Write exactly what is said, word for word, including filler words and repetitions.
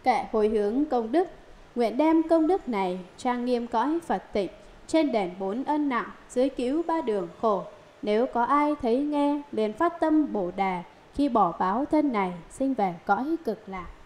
Kệ hồi hướng công đức, nguyện đem công đức này trang nghiêm cõi Phật tịch, trên đền bốn ân nặng, dưới cứu ba đường khổ. Nếu có ai thấy nghe, liền phát tâm Bồ Đà, khi bỏ báo thân này sinh về cõi cực lạc.